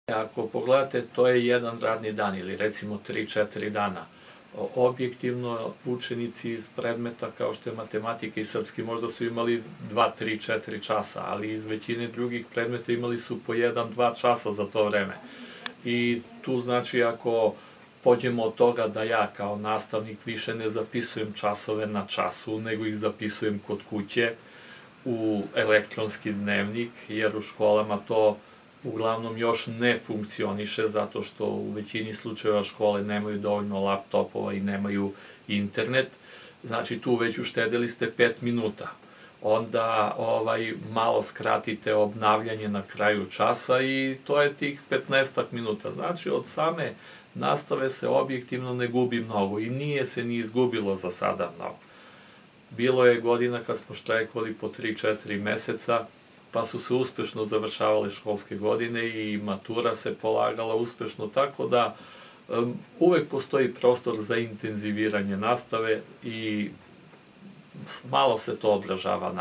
Ako pogledate, to je jedan radni dan ili recimo 3-4 dana. Objektivno, učenici iz predmeta kao što je matematika i srpski možda su imali 2-3-4 časa, ali iz većine drugih predmeta imali su po 1-2 časa za to vreme. I tu znači ako pođemo od toga da ja kao nastavnik više ne zapisujem časove na času, nego ih zapisujem kod kuće u elektronski dnevnik, jer u školama to uglavnom još ne funkcioniše, zato što u većini slučajeva škole nemaju dovoljno laptopova i nemaju internet. Znači tu već uštedeli ste 5 minuta. Onda malo skratite obnavljanje na kraju časa i to je tih 15 minuta. Znači od same nastave se objektivno ne gubi mnogo i nije se ni izgubilo za sada mnogo. Bilo je godina kad smo štrajkovali po 3-4 meseca, pa su se uspešno završavale školske godine i matura se polagala uspešno, tako da uvek postoji prostor za intenziviranje nastave i malo se to odražava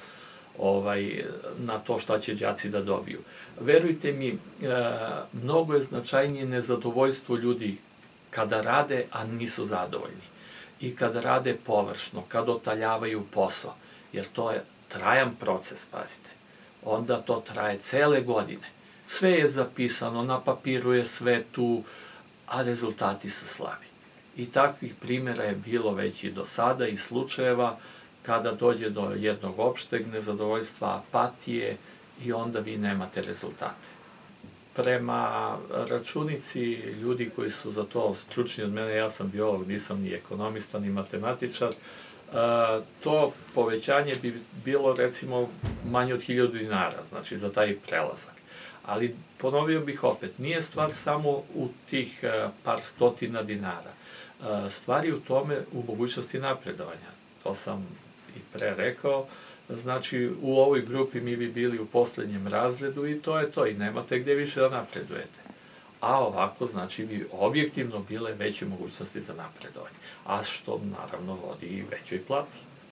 na to šta će đaci da dobiju. Verujte mi, mnogo je značajnije nezadovoljstvo ljudi kada rade, a nisu zadovoljni. I kada rade površno, kada otaljavaju posao, jer to je trajan proces, pazite. Onda to traje cele godine. Sve je zapisano, na papiru je sve tu, a rezultati su slabi. I takvih primjera je bilo već i do sada i slučajeva kada dođe do jednog opšteg nezadovoljstva, apatije i onda vi nemate rezultate. Prema računici ljudi koji su za to stručni od mene, ja sam biolog, nisam ni ekonomista, ni matematičar, to povećanje bi bilo recimo manje od 1000 dinara, znači za taj prelazak. Ali ponovio bih opet, nije stvar samo u tih par stotina dinara. Stvar je u tome u mogućnosti napredovanja. To sam i pre rekao. Znači u ovoj grupi mi bi bili u poslednjem razredu i to je to i nemate gde više da napredujete. A ovako znači bi objektivno bile veće mogućnosti za napredovanje, a što naravno vodi i većoj plati.